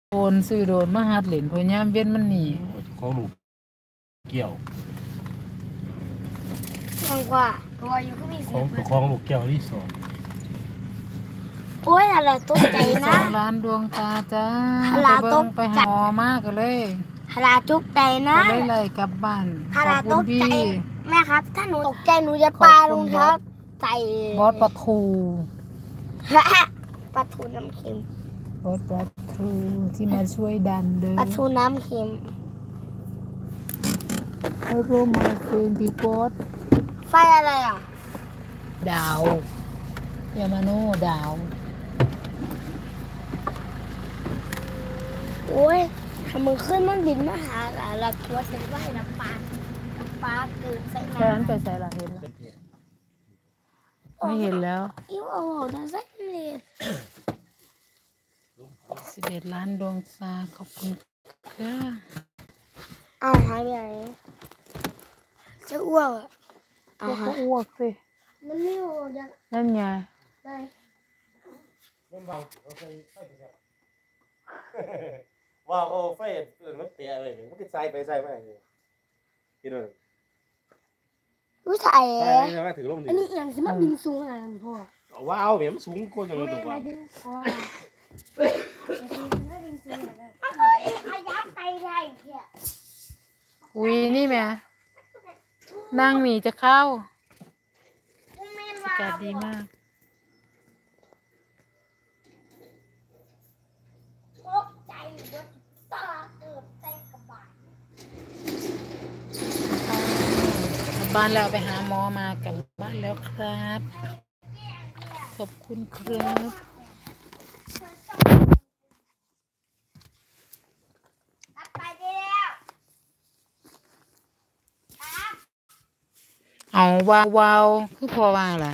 โดนซื้อโดนมาหัดเล่นพยายามเว้นมันหนีของลูกเกี่ยวมากกว่าตัวอยู่ก็มีของตัวของลูกเกี่ยวที่สองโอ้ยอะไรตกใจนะร้านดวงตาจ้าไปเบิ่งไปหอมากกันเลยฮาราตกใจนะไปเลยกลับบ้านฮาราตกใจแม่ครับถ้าหนูตกใจหนูจะปาลงครับใส่บอสปลาทูปลาทูน้ำเค็มบอสปลาทูที่มาช่วยดันเด้อปลาทูน้ำเค็มไอ้พวกมาเป็นปีโป๊ดไฟอะไรอ่ะดาวยามาโน่ดาวโอ้ยทำมือขึ้นมันบินมาหาเราคิดว่าจะว่ายน้ำปลาเกิดใส่น้ำแล้วนั้นไปใส่ละเห็นไม่เห็นแล้วอิ่วเอาแต่ใส่เลย 11 ล้านดวงตาขอบคุณค่ะเอาหายไปไหนจะอ้วกก็อ้วกสิมันไม่อ้วกยังนั่นไงได้ว่าโอ้ไฟมันเปียเลยมันติดใส่ไปใส่มากินเลยรู้ใส่อันนี้อย่างที่มันบินสูงอะไรพ่อว้าวเห็นมันสูงกว่าอย่างนี้ตัวอุ้ยนี่แม่นั่งหมีจะเข้าอากาศดีมากบ้านเราไปหาหมอมากันบ้านแล้วครับขอบคุณครับเอาวาวคือพอว่าล่ะ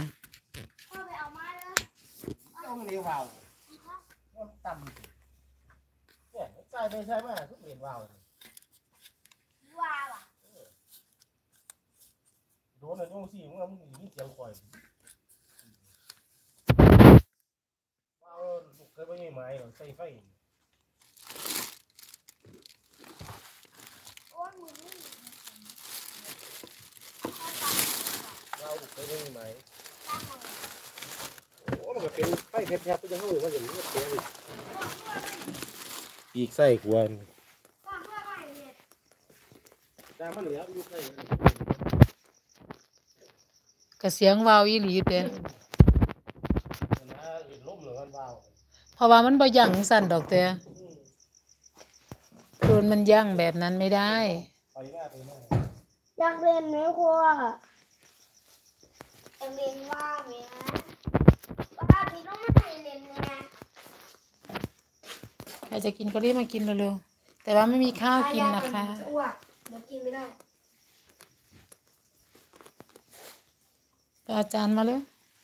ต้องเลี้ยววาวต่ำเนี่ยใส่ไปใส่มาทุกเปลี่ยนวาวโดนเลยโยงสี่มันมีเสียงคอยวาวลูกเคยไปยังไงหรอใส่ไฟเราเคยได้ไหมโอ้มันก็เป็นไฟแผลบๆก็ยังรู้ว่าอย่างนี้เสียอีกไส้ควรแต่มันเหลืออยู่ไส้กระเสียงวาวอีหลีเด้เพราะว่ามันบ่ยั่งสั่นดอกเต้โดนมันยั่งแบบนั้นไม่ได้อยากเรียนไหมครูอยากเรียนว่าไหมว่าพี่ต้องไม่เรียนไงใครจะกินก็รีบมากินเร็วๆแต่ว่าไม่มีข้าวกินนะคะเดี๋ยวกินไม่ได้อาจารย์มาเลย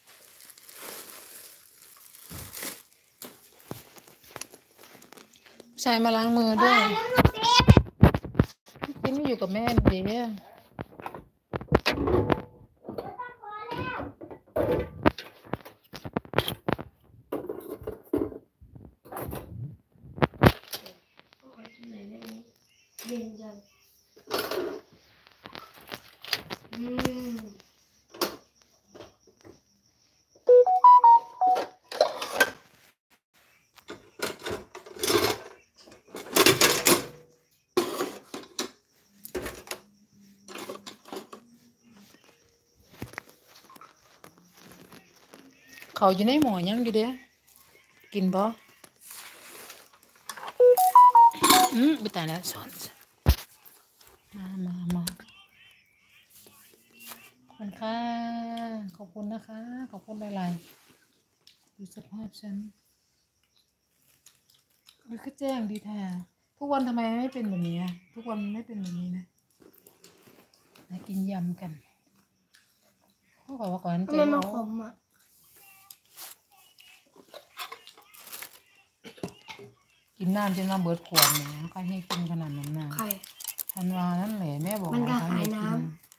ชายมาล้างมือด้วยกินไม่อยู่กับแม่ดีเนี่ยเย็นจังเขาอยู่ในหม้อยังอยู่เด้กินบ่ไปตายแล้วสอนมาขอบคุณค่ะขอบคุณนะคะขอบคุณหลายๆดูสภาพฉันมันก็แจ้งดีแท้ทุกวันทำไมไม่เป็นแบบนี้ทุกวันไม่เป็นแบบนี้นะมากินยำกันเขาบอกว่าก่อนเจ๊มันขมอ่ะกินน้ำจนมาเบิดขวดเนี่ยใครให้กินขนาดนั้นนะใครธันวานั่นแหละแม่บอกมันก็ว่าขายน้ำ